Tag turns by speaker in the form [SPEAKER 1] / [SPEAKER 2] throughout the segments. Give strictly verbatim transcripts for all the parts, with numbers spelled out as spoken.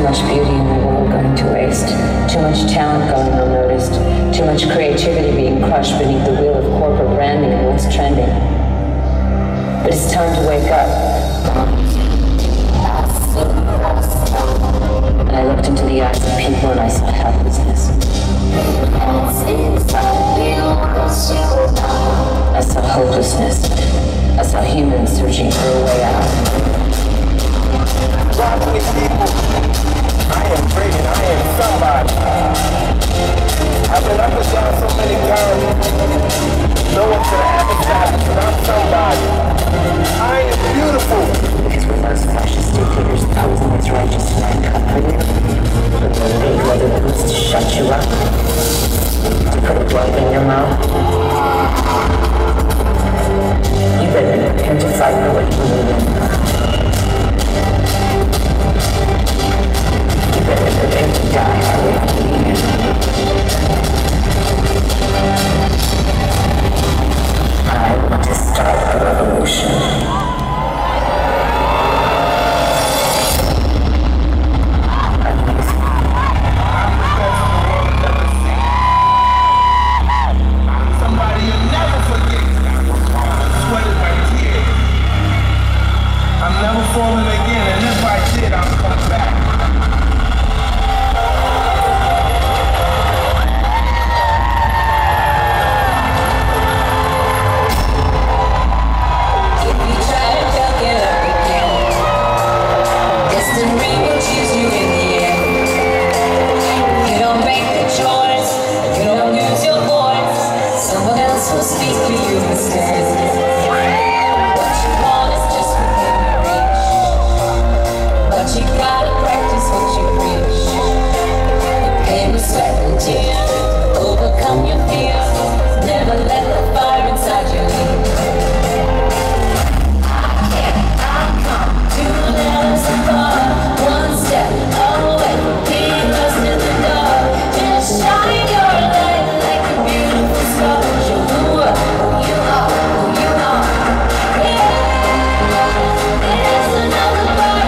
[SPEAKER 1] much beauty in the world going to waste, too much talent going unnoticed, too much creativity being crushed beneath the wheel of corporate branding and what's trending. But it's time to wake up. And I looked into the eyes of people and I saw helplessness. I saw hopelessness. I saw humans searching for a way out.
[SPEAKER 2] Robbery people, I am dreaming, I am somebody. I've been up and down so many times. No one could have advertised, but I'm somebody. I am beautiful.
[SPEAKER 1] Because with those fascist dictators posing as righteous men comforting you, but the big leather boots to shut you up, to put a glove in your mouth. You better be prepared to fight for what you believe in. You better be prepared to die for what you believe in. I want to start a revolution.
[SPEAKER 2] Falling again, and if I did, I'll come back.
[SPEAKER 3] If you try to duck it up again, destiny will choose you in the end. If you don't make the choice, if you don't use your voice, someone else will speak for you instead. You gotta practice what you preach. You pay with sweat and tears, overcome your fears. Never let the fire inside you leave. I can't, I come two letters apart, one step away, being lost in the dark. Just shine your light like a beautiful star. Show the world who you are, who you are. Yeah, there's another part.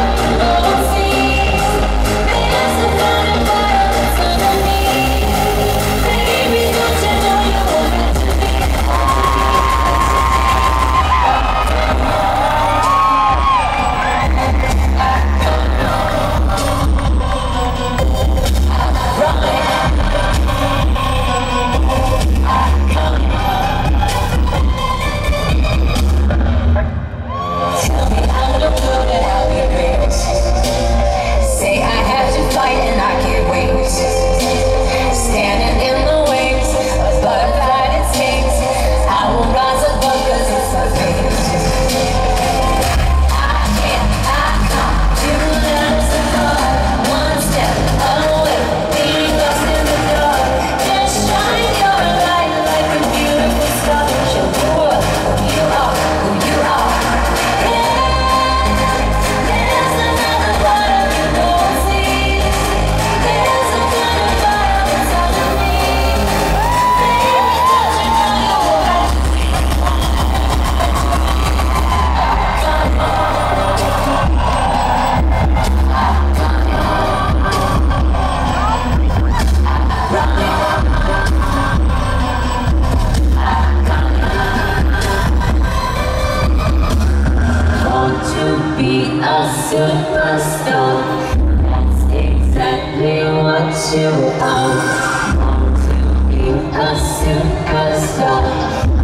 [SPEAKER 3] Superstar, that's exactly what you are. Want to be a superstar.